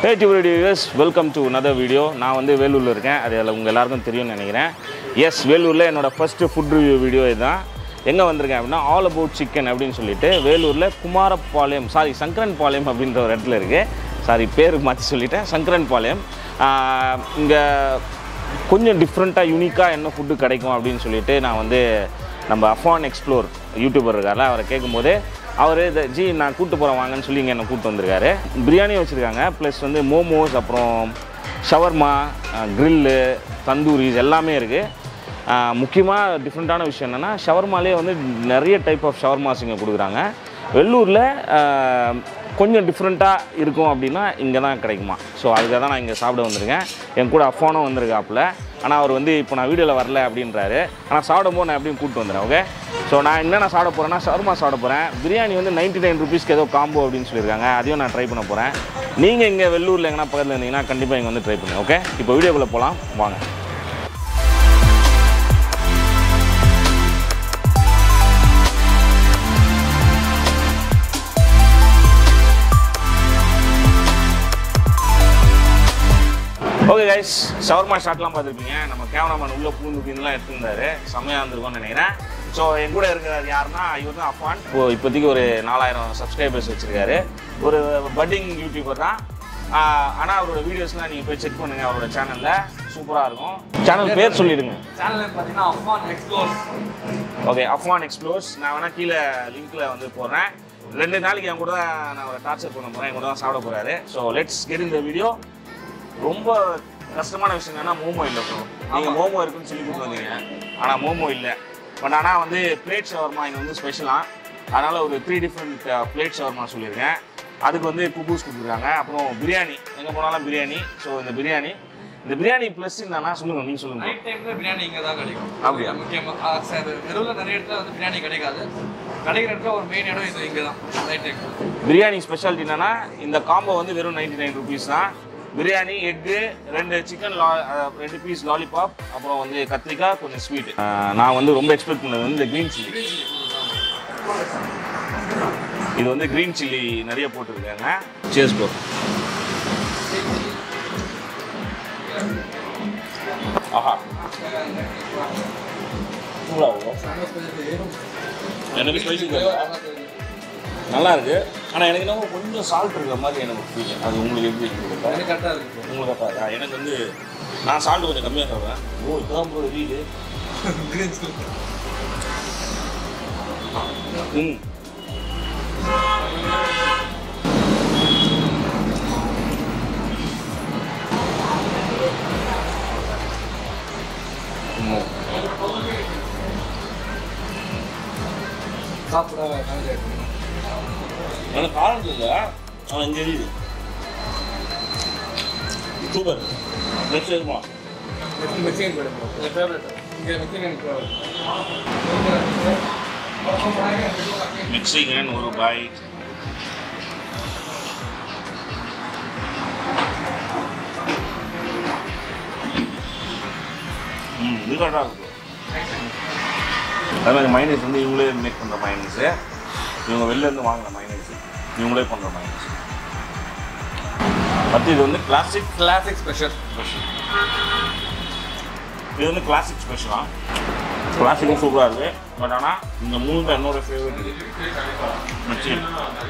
Hey viewers, welcome to another video. நான் வந்து வேலூர்ல இருக்கேன். அது உங்க எல்லாருக்கும் தெரியும்னு நினைக்கிறேன். எஸ் வேலூர்ல என்னோட ஃபர்ஸ்ட் ஃபுட் ரிவ்யூ வீடியோ இதுதான். எங்க வந்திருக்கேன் அப்படினா ஆல் அபௌட் சிக்கன் அப்படினு சொல்லிட்டு வேலூர்ல குமாரபாளையம் சங்கரன்பாளையம் அப்படின்ற ஒரு இடத்துல இருக்கு. பேர் மாத்தி சொல்லிட்டேன். சங்கரன்பாளையம். இங்க கொஞ்சம் டிஃபரண்டா யூனிக்கா என்ன ஃபுட் கிடைக்கும் அப்படினு சொல்லிட்டு நான் வந்து நம்ம அஃபான் எக்ஸ்ப்ளோர் யூடியூபர் இருக்கார்ல அவரை கேட்கும்போது அவர் ஜி நான் கூப்பிட்டு போகிறேன் வாங்கன்னு சொல்லி இங்கே என்ன கூப்பிட்டு வந்திருக்காரு. பிரியாணி வச்சுருக்காங்க, ப்ளஸ் வந்து மோமோஸ், அப்புறம் ஷவர்மா, க்ரில்லு, தந்தூரிஸ் எல்லாமே இருக்குது. முக்கியமாக டிஃப்ரெண்ட்டான விஷயம் என்னென்னா ஷவர்மாலே வந்து நிறைய டைப் ஆஃப் ஷவர்மாஸ் இங்கே கொடுக்குறாங்க. வெள்ளூரில் கொஞ்சம் டிஃப்ரெண்ட்டாக இருக்கும் அப்படின்னா இங்கே தான் கிடைக்குமா. ஸோ அதுக்காக தான் நான் இங்கே சாப்பிட வந்திருக்கேன். என் கூட அஃபானும் வந்திருக்காப்புல. ஆனால் அவர் வந்து இப்போ நான் வீடியோவில் வரல அப்படின்றாரு. ஆனால் சாப்பிடும்போது நான் எப்படியும் கூப்பிட்டு வந்துடுறேன். ஓகே, ஸோ நான் என்னென்ன சாப்பிட போகிறேன்னா ஷவர்மா சாப்பிட போகிறேன். பிரியாணி வந்து 99 ருபீஸ்க்கு ஏதோ காம்போ அப்படின்னு சொல்லியிருக்காங்க, அதையும் நான் ட்ரை பண்ண போகிறேன். நீங்கள் இங்கே வெள்ளூரில் எங்கன்னா பக்கத்தில் இருந்தீங்கன்னா கண்டிப்பாக இங்கே வந்து ட்ரை பண்ணுங்கள். ஓகே, இப்போ வீடியோக்குள்ளே போகலாம் வாங்க. ஓகே கைஸ், ஷவர்மா ஷாட்லாம் பார்த்துருப்பீங்க. நம்ம கேமராமேன் உள்ளே பூந்துலாம் எடுத்துருந்தாரு, செம்மையாக இருந்திருக்கும்னு நினைக்கிறேன். ஸோ என் கூட இருக்கிறது யாருன்னா இவர் தான் அஃபான். இப்போதைக்கு ஒரு 4000 சப்ஸ்கிரைபர்ஸ் வச்சுருக்காரு. ஒரு பட்டிங் யூடியூபர் தான். ஆனால் அவரோட வீடியோஸ்லாம் நீங்கள் போய் செக் பண்ணுங்கள், அவரோட சேனலில் சூப்பராக இருக்கும். சேனல் பேர் சொல்லிடுங்க. சேனல் பார்த்தீங்கன்னா Afan explores. Okay, Afan explores. நான் வேணால் கீழே லிங்க்கில் வந்து போடுறேன். 2 நாளைக்கு என் கூட தான் நான் ஒரு டார்ச்சர் பண்ண போகிறேன், என் கூட தான் சாப்பிட போகிறாரு. So let's get in the video. ரொம்ப கஷ்டமான விஷயம் என்னன்னா மோமோ இல்லை ப்ரோ. நீங்கள் மோமோ இருக்குன்னு சொல்லி கூப்பிட்டு வந்தீங்க, ஆனால் மோமோ இல்லை. பட் ஆனால் வந்து பிளேட் ஷவர்மா இங்கே வந்து ஸ்பெஷலாக, அதனால் ஒரு 3 டிஃப்ரெண்ட் பிளேட் ஷவர்மா சொல்லியிருக்கேன். அதுக்கு வந்து குபூஸ் கொடுத்துருக்காங்க. அப்புறம் பிரியாணி, எங்கே போனாலும் பிரியாணி. ஸோ இந்த பிரியாணி ப்ளஸ் என்னன்னா சொல்லுங்கள், நீங்கள் சொல்லுங்கள். நைட் டைமில் பிரியாணி இங்கே தான் கிடைக்கும். அப்படியா? முக்கியமாக தெருவில் நிறைய இடத்துல வந்து பிரியாணி கிடைக்காது. கிடைக்கிற இடத்துல ஒரு மெயின் இடம் இது இங்கே தான். நைட் டைம் பிரியாணி ஸ்பெஷாலிட்டி என்னன்னா இந்த காம்போ வந்து வெறும் 99 ருபீஸ் தான். Biryani, egg, 2 chicken 2 piece lollipop, அப்புறம் வந்து கத்திரிக்காய், கொஞ்சம் ஸ்வீட். நான் வந்து ரொம்ப எக்ஸ்பெக்ட் பண்ணது வந்து இந்த க்ரீன் சில்லி. இது வந்து க்ரீன் சில்லி நிறைய போட்டுருக்காங்க. Chairs bro. ஆஹா, எனக்கு ஸ்பைசி நல்லா இருக்கு. ஆனால் எனக்கு என்ன கொஞ்சம் சால்ட் இருக்கிற மாதிரி எனக்கு பிடிக்கும். அது உங்களுக்கு எப்படி இருக்கு? கரெக்டாக இருக்குது. உங்களுக்கு கரெக்டாக. எனக்கு வந்து நான் சால்ட் கொஞ்சம் கம்மியாக தருவேன். இப்போதான் ப்ரோ வீடு. சாப்பிட எனக்கு காரம் இல்லை, ஆனால் இங்கே இருக்குது. சூப்பர். நெக்ஸ்ட் இருக்குமா? மெக்சிகன் போயிடும். என் ஃபேவரட் இங்கே மெக்சிகன் ஃபேவரட். மெக்சிகன் ஒரு பைட். இது கரெக்டாக இருக்கும். அதே மாதிரி மைனஸ் வந்து இவங்களே மேக் பண்ணுற மைனஸு, இவங்க வெளிலேருந்து வாங்குற மைனஸு, இவங்களே பண்ணுற மைனஸ். அடுத்து இது வந்து கிளாசிக் ஸ்பெஷல். இது வந்து கிளாசிக் ஸ்பெஷலாக. கிளாசிக்கும் சூப்பராக இருக்குது. பட் ஆனால் இந்த 3 தான் என்னோட ஃபேவரட். இது மெக்சிகன்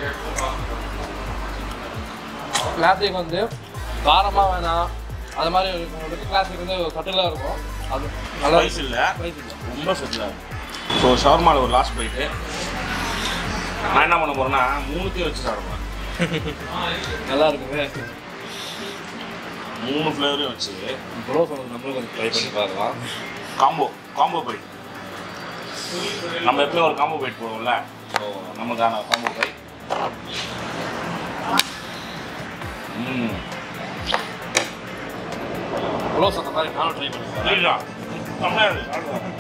கிளாசிக் வந்து காரமாக வேணாம், அது மாதிரி கிளாசிக் வந்து சட்டிலாக இருக்கும். அது நல்லா ஸ்பைஸ் இல்லை, ரொம்ப செட்டிலாக இருக்கும். ஸோ ஷவர்மாவில் ஒரு லாஸ்ட் பைட்டு நான் என்ன பண்ண போகிறேன்னா 3த்தையும் வச்சு சாப்பிடுவேன். நல்லா இருக்குங்க. 3 ஃப்ளேவரையும் வச்சு ப்ரோ சொன்னது நம்மளும் கொஞ்சம் ட்ரை பண்ணி பார்க்கலாம். Combo bite. நம்ம எப்பயும் ஒரு காம்போ பைட் போடுவோம்ல, ஸோ நமக்கான காம்போ பைட். ப்ரோ சொன்ன மாதிரி நானும் ட்ரை பண்ணி இல்லைங்களா? செம்மையாக இருக்குது.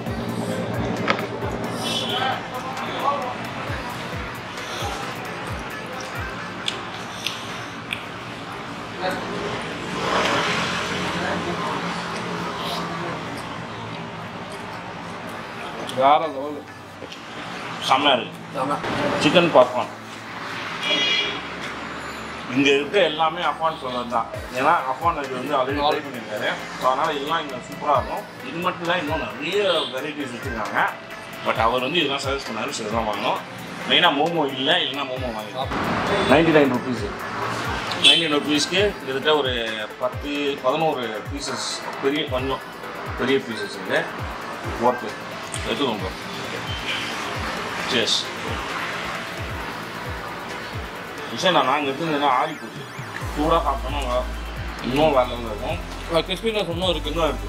வேற லெவல். செம்மையாக இருக்குது. சிக்கன் பாப்கார்ன் இங்கே இருக்க எல்லாமே அஃபான் சொல்கிறது தான். ஏன்னா அஃபான் இது வந்து ஆல்ரெடி ட்ரை பண்ணியிருக்காரு. ஸோ அதனால் இதெல்லாம் இங்கே சூப்பராக இருக்கும். இது மட்டும் தான், இன்னும் நிறைய வெரைட்டிஸ் வச்சுருக்காங்க. பட் அவர் வந்து இதெல்லாம் சஜஸ்ட் பண்ணாரு, சரி தான் வாங்கணும். மெயினாக மோமோ இல்லை, இல்லைன்னா மோமோ வாங்கிக்கலாம். 99 ருபீஸு. 99 ருபீஸ்க்கு கிட்டத்தட்ட ஒரு 10-11 பீசஸ், கொஞ்சம் பெரிய பீசஸ் இருக்குது. ஒர்த்து எடுத்துக்கோங்க. சேஸ் விஷயம் நான் நாங்கள் எடுத்துருந்தேன்னா ஆறி போச்சு. சூடாக சாப்பிட்டோம்னா இன்னும் வேலை இருக்கும். கிறிஸ்பினஸ் இன்னும் இருக்குது. இன்னும் இருக்குது.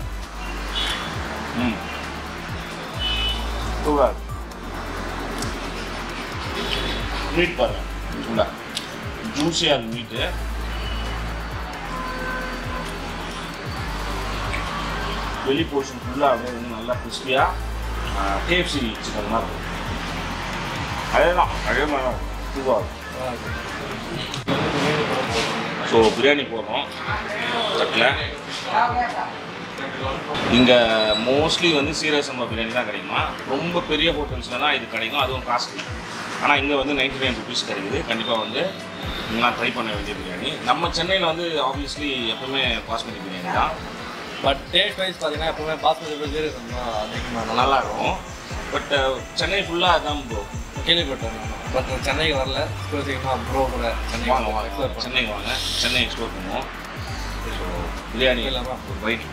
சூடாக இருக்குது. மீட் பாருங்கள், சூடாக ஜூஸியாக இருக்குது மீட்டு. வெளி போர்ஷன் ஃபுல்லாக அப்படியே வந்து நல்லா கிறிஸ்பியாக KFC சிக்கன் தான் இருக்கும். அதே மாதிரி தான் சூடாக இருக்கும். ஸோ பிரியாணி போடுறோம் தட்டில். இங்கே மோஸ்ட்லி வந்து சீரக சம்பா பிரியாணி தான் கிடைக்குமா. ரொம்ப பெரிய ஹோட்டல்ஸில் தான் இது கிடைக்கும், அதுவும் காஸ்ட்லி. ஆனால் இங்கே வந்து 99 ருபீஸ் கிடைக்குது. கண்டிப்பாக வந்து நீங்களாம் ட்ரை பண்ண வேண்டிய பிரியாணி. நம்ம சென்னையில் வந்து ஆப்வியஸ்லி எப்பவுமே பாஸ்மதி பிரியாணி தான். பட் டேஸ்ட் வைஸ் பார்த்தீங்கன்னா எப்பவுமே பாஸ்மதி சீரக சம்பா அதிகமாக நல்லா இருக்கும். பட் சென்னை ஃபுல்லாக அதுதான் ப்ரோ கேள்விப்பட்டேன். பட் சென்னைக்கு வரல. சீக்கிரமாக ப்ரோ கூட சென்னை வாங்க, சென்னைக்கு வாங்க, சென்னை எக்ஸ்ப்ளோர் பண்ணுவோம். ஸோ பிரியாணி இல்லாமல் ஒரு பைட்.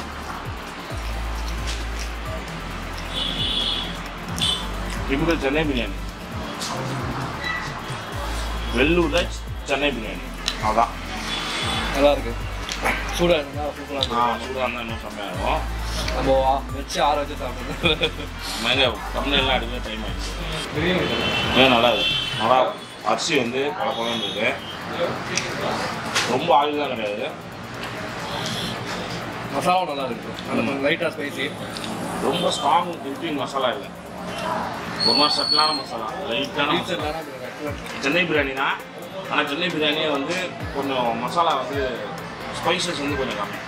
டிபிக்கல் சென்னை பிரியாணி, வெள்ளூரில் சென்னை பிரியாணி அதுதான் நல்லா இருக்கு. சூடாக இருந்தால் சூப்பராக இருக்கும். சூடாக இருந்தால் இன்னும் செம்மையாக இருக்கும். நம்ம வச்சு ஆற வச்சு சாப்பிடுறது மேங்க கம்மியெல்லாம் எடுக்க டைம் ஆகிடுச்சு. நல்லா இருக்குது. நல்லா அரிசி வந்து பல பழம் இருக்குது. ரொம்ப ஆயில் தான் கிடையாது. மசாலாவும் நல்லா இருக்குது. அந்த லைட்டாக ஸ்பைசி. ரொம்ப ஸ்ட்ராங் குக்கிங் மசாலா இல்லை. ஒரு மாதிரி சட்டிலான மசாலா, லைட்டான சென்னை பிரியாணி தான். ஆனால் சென்னை பிரியாணியே வந்து கொஞ்சம் மசாலா வந்து ஸ்பைசஸ் வந்து கொஞ்சம் கம்மி.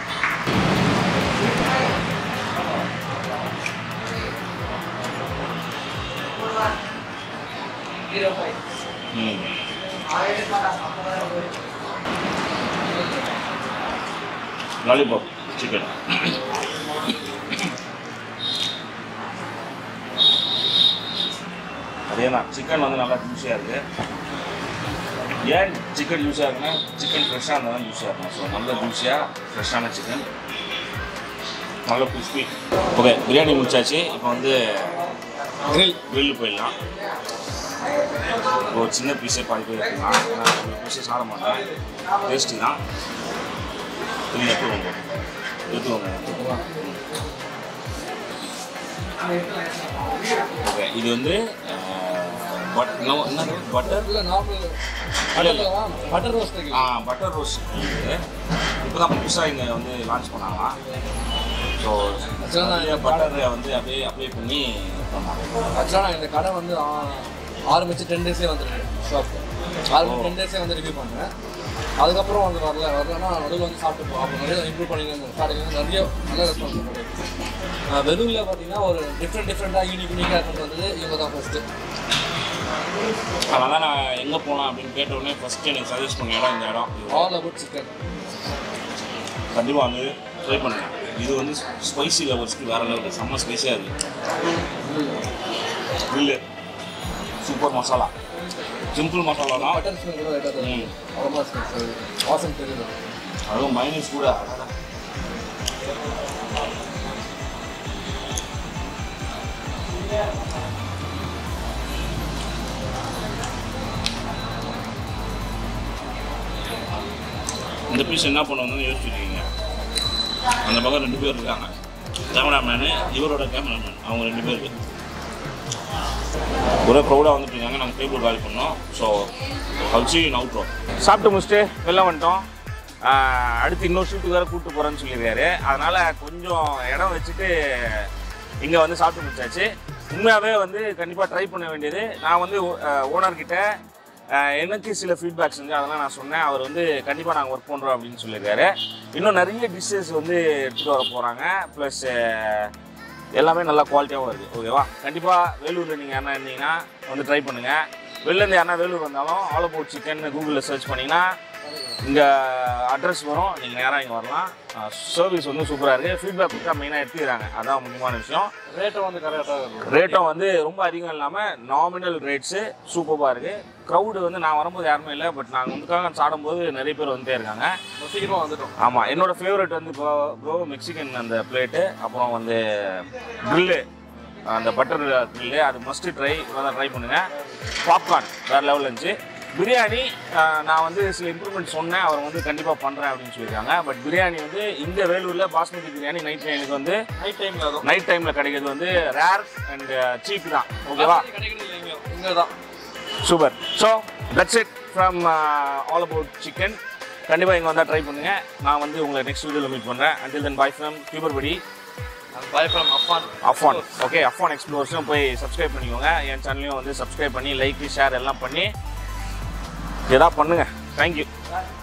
லாலிபாப் சிக்கன் அதே தான். சிக்கன் வந்து நல்லா ஜூஸியாக இருக்குது. ஏன் சிக்கன் ஜூஸியாக இருக்குன்னா சிக்கன் ஃப்ரெஷ்ஷாக இருந்தால் தான் ஜூஸியாக இருக்கும். ஸோ நல்ல ஜூஸியாக ஃப்ரெஷ்ஷான சிக்கன், நல்ல கிறிஸ்பி. ஓகே, பிரியாணி முடிச்சாச்சு. இப்போ வந்து கிரில் போயிடலாம். ஒரு சின்ன பீஸே பாதி பேர் எடுத்துக்கலாம். ஏன்னா ஒரு பீஸே சாப்பிட மாட்டேன். டேஸ்ட்டு தான். இது எடுத்துக்கோங்க. ஓகே, இது வந்து பட்டர் இல்லை normal butter roast. Butter roast இப்போ தான் புதுசாக இங்கே வந்து லான்ச் பண்ணாங்களாம். ஸோ பட்டரை வந்து அப்படியே அப்ளை பண்ணி ஆக்சுவலாக இந்த கடை வந்து ஆரம்பித்து 10 டேஸே வந்துருக்கு. ஷாப் ஆரம்பிச்சு 10 டேஸே வந்து ரிவ்யூ பண்ணேன். அதுக்கப்புறம் வந்து வரலன்னா நடுவில் வந்து சாப்பிட்டு போவோம். அப்போ நிறைய இம்ப்ரூவ் பண்ணியிருந்தேன். ஸ்டார்டிங் நிறைய நல்ல ரெஸ்பான்ஸ் கிடைக்கும். வெறுவில் பார்த்தீங்கன்னா ஒரு டிஃப்ரெண்ட்டாக யூனிக்காக இருக்கிறது வந்து இவங்க தான் ஃபஸ்ட்டு. அதனால் நான் எங்கே போகலாம் அப்படின்னு கேட்டவுடனே ஃபஸ்ட்டு எனக்கு சஜஸ்ட் பண்ண இடம் இந்த இடம். All about chicken. கண்டிப்பாக வந்து ட்ரை பண்ணுங்கள். இது வந்து ஸ்பைசி லவர்ஸ்க்கு வேறு லெவலுக்கு செம்ம ஸ்பைஸியாக இருக்குது. இல்லை சூப்பர் மசாலா, சிம்பிள் மசாலா தான். பட்டர் ஸ்மெல் கூட லைட்டாக அரோமா ஸ்மெல் வாசம் தெரியுது. அதுவும் மைனஸ் கூட இந்த பீஸ் என்ன பண்ணுவாங்கன்னு யோசிச்சுருக்கீங்க. அந்த பக்கம் 2 பேர் இருக்காங்க, கேமராமேனு இவரோட கேமராமேன். அவங்க 2 பேருக்கு ஒரே ப்ரௌடாக வந்துட்டு இருக்காங்க. நாங்கள் டேபிள் காலி பண்ணோம். ஸோ கழிச்சு அவுட்ரோ சாப்பிட்டு முடிச்சுட்டு வெளில வந்துட்டோம். அடுத்து இன்னொரு ஷூட்டுக்கு வேறு கூப்பிட்டு போகிறேன்னு சொல்லியிருக்காரு. அதனால் கொஞ்சம் இடம் வச்சுட்டு இங்கே வந்து சாப்பிட்டு முடிச்சாச்சு. உண்மையாகவே வந்து கண்டிப்பாக ட்ரை பண்ண வேண்டியது. நான் வந்து ஓனர்கிட்ட எனக்கு சில ஃபீட்பேக்ஸ் வந்து அதெல்லாம் நான் சொன்னேன். அவர் வந்து கண்டிப்பாக நாங்கள் ஒர்க் பண்ணுறோம் அப்படின்னு சொல்லியிருக்காரு. இன்னும் நிறைய டிஷ்ஷஸ் வந்து எடுத்துகிட்டு வர போகிறாங்க. ப்ளஸ் எல்லாமே நல்லா குவாலிட்டியாகவும் இருக்குது. ஓகேவா? கண்டிப்பாக வேலூரில் நீங்கள் என்ன இருந்தீங்கன்னா வந்து ட்ரை பண்ணுங்கள். வெளிலேருந்து யாருன்னா வேலூர் வந்தாலும் ஆல் அபவுட் சிக்கன் கூகுளில் சர்ச் பண்ணிங்கன்னா இங்கே அட்ரஸ் வரும், நீங்கள் நேராக இங்கே வரலாம். சர்வீஸ் வந்து சூப்பராக இருக்குது. ஃபீட்பேக் கொடுத்தா மெயினாக எடுத்துக்கிறாங்க, அதான் முக்கியமான விஷயம். ரேட்டும் வந்து கரெக்டாக இருக்கும். ரேட்டும் வந்து ரொம்ப அதிகம் இல்லாமல் நாமினல் ரேட்ஸு சூப்பராக இருக்குது. க்ரௌடு வந்து நான் வரும்போது யாருமே இல்லை, பட் நாங்கள் வந்துக்காக சாடும்போது நிறைய பேர் வந்துட்டே இருக்காங்க. சீக்கிரமாக வந்துட்டோம். ஆமாம், என்னோடய ஃபேவரட் வந்து ப்ரோ மெக்சிகன் அந்த பிளேட்டு, அப்புறம் வந்து க்ரில்லு, அந்த பட்டர் க்ரில்லு, அது மஸ்ட்டு ட்ரை பண்ணுங்கள். பாப்கார்ன் வேறு லெவலில் இருந்துச்சு. பிரியாணி நான் வந்து சில இம்ப்ரூவ்மெண்ட் சொன்னேன், அவர் வந்து கண்டிப்பாக பண்ணுறேன் அப்படின்னு சொல்லியிருக்காங்க. பட் பிரியாணி வந்து இந்த வேலூரில் பாஸ்மதி பிரியாணி நைட் டைமுக்கு வந்து நைட் டைமில் கிடைக்கிறது வந்து ரேர் அண்ட் சீப் தான். ஓகேவா? இங்கே தான் super. So that's it from all about chicken. கண்டிப்பாக இங்கே வந்தால் ட்ரை பண்ணுங்கள். நான் வந்து உங்களை நெக்ஸ்ட் வீடியோவில் மீட் பண்ணுறேன். until then bye from கியூபர்படி. Bye from Afan. Okay, Afan எக்ஸ்ப்ளோர்ஸும் போய் சப்ஸ்கிரைப் பண்ணிக்கோங்க. என் சேனலையும் வந்து சப்ஸ்கிரைப் பண்ணி லைக் ஷேர் எல்லாம் பண்ணி எதாவது பண்ணுங்கள். தேங்க்யூ.